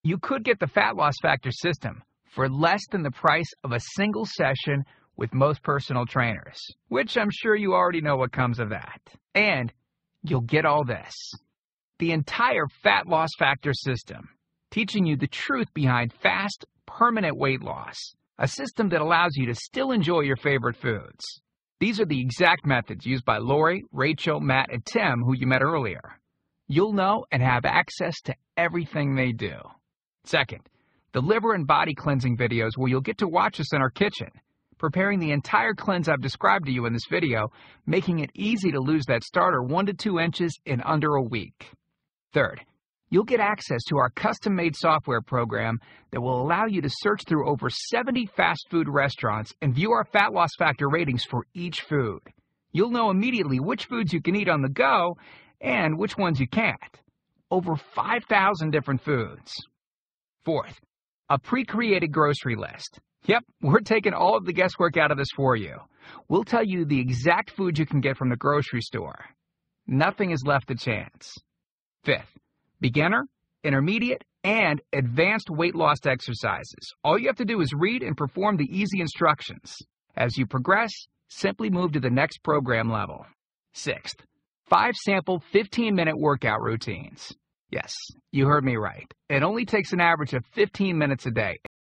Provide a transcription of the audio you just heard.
You could get the Fat Loss Factor system for less than the price of a single session with most personal trainers, which I'm sure you already know what comes of that. And you'll get all this: the entire Fat Loss Factor system, teaching you the truth behind fast, permanent weight loss, a system that allows you to still enjoy your favorite foods. These are the exact methods used by Lori, Rachel, Matt, and Tim, who you met earlier. You'll know and have access to everything they do. Second, the liver and body cleansing videos where you'll get to watch us in our kitchen, preparing the entire cleanse I've described to you in this video, making it easy to lose that starter 1 to 2 inches in under a week. Third, you'll get access to our custom-made software program that will allow you to search through over 70 fast food restaurants and view our Fat Loss Factor ratings for each food. You'll know immediately which foods you can eat on the go and which ones you can't. Over 5,000 different foods. Fourth, a pre-created grocery list. Yep, we're taking all of the guesswork out of this for you. We'll tell you the exact food you can get from the grocery store. Nothing is left to chance. Fifth, beginner, intermediate, and advanced weight loss exercises. All you have to do is read and perform the easy instructions. As you progress, simply move to the next program level. Sixth, 5 sample 15-minute workout routines. Yes, you heard me right. It only takes an average of 15 minutes a day,